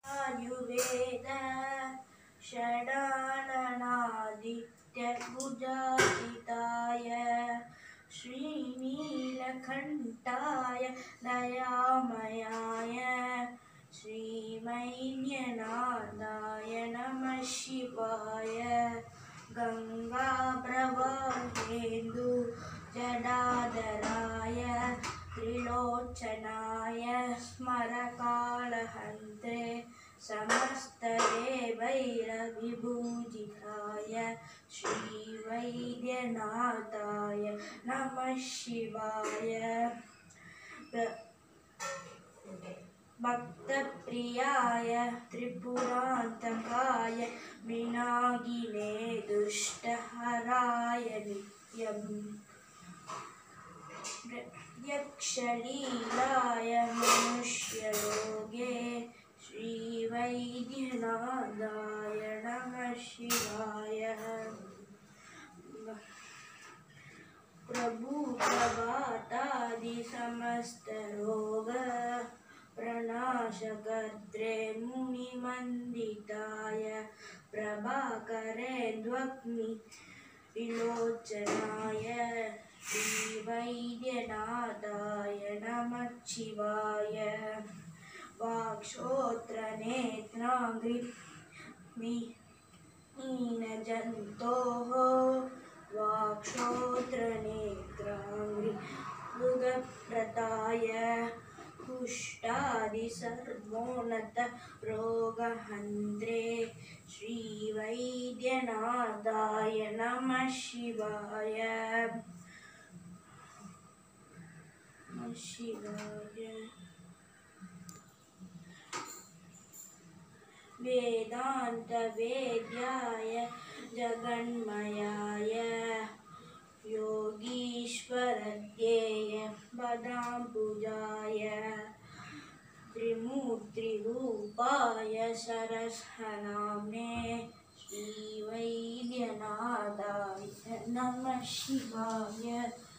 आयुर्वेद षडाननादित्यभुजाहिताय श्रीनीलकण्ठाय दयामयाय श्रीवैद्यनाथाय नमः शिवाय गंगाप्रवहेन्दु जडाधराय त्रिलोचनाय स्मरकालहन्त्रे समस्तदेवैरविभूजिताय श्रीवैद्यनाथाय नमः शिवाय भक्तप्रियाय त्रिपुरान्तकाय विनागिने दुष्टहराय नित्यम् यक्षलीलाय मनुष्यलोके श्रीवैद्यनाथाय नमः शिवाय प्रभुप्रभातादि समस्तरोग प्रणाशकर्त्रे मुनिमन्दिताय प्रभाकरेन्द्वग्नि विलोचनाय श्रीवैद्यनाथाय नमः शिवाय वाक्श्रोत्रनेत्राङ्घ्रिमीनजन्तोः वाक्श्रोत्रनेत्राङ्घ्रिमृगप्रदाय कुष्ठादिसर्वोन्नत रोगहन्त्रे श्रीवैद्यनाथाय नमः शिवाय वेदान्तवेद्याय जगन्मयाय योगीश्वरध्येय पदाम्बुजाय त्रिमूर्तिरूपाय सरसनाम्ने श्रीवैद्यनाथाय नमः शिवाय।